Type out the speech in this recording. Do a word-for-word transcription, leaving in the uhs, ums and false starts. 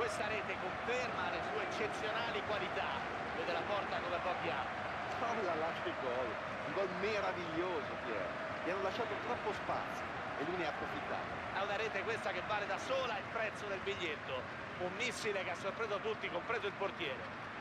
questa rete conferma le sue eccezionali qualità, vede la porta come pochi altri. Oh là là, che gol, un gol meraviglioso, Pier. Gli hanno lasciato troppo spazio e lui ne ha approfittato. È una rete questa che vale da sola il prezzo del biglietto, un missile che ha sorpreso tutti, compreso il portiere.